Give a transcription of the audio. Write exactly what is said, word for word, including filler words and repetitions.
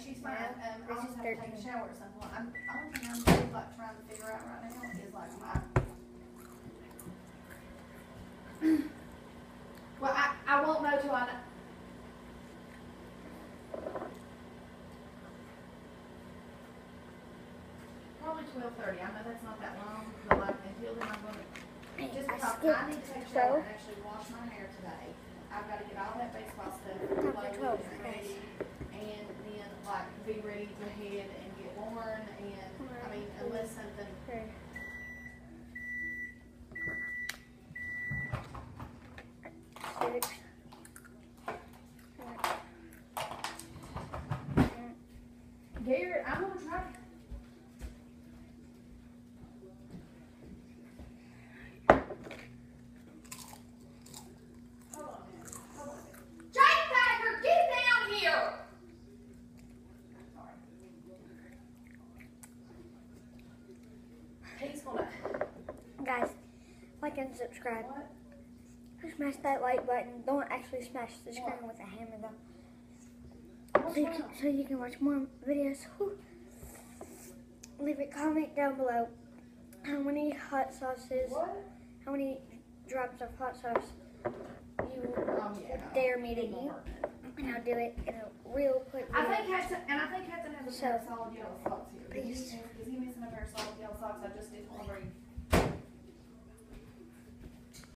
she's fine. Yeah, Um, this I'll is just have to take a thirteen. shower at some point. I'm, only thing I'm really like trying to figure out right now is like my. Well, I, I won't know till I know. Probably twelve thirty. I know that's not that long, but like until then I'm gonna. Just I because skipped, I need to take a shower so and actually wash my hair today. I've got to get all that baseball stuff After loaded twelve. and ready, and then like be ready to head and get worn. And I mean, unless something. Okay. Six. Garrett, I'm gonna try. Hold on a minute. Hold on a minute. Jane Packer, get down here! Sorry. He's gonna. Guys, like and subscribe. What? Smash that like button. Don't actually smash the screen with a hammer though. What's So you, wrong? can, so you can watch more videos. Whew. Leave a comment down below. How many hot sauces, What? how many drops of hot sauce you Oh, yeah. dare me to eat. And I'll do it in a real quick I video. think Hudson, and I think Hudson has a pair of So, solid yellow socks here. Is he, please. is he missing a pair of solid yellow socks? I just didn't want to bring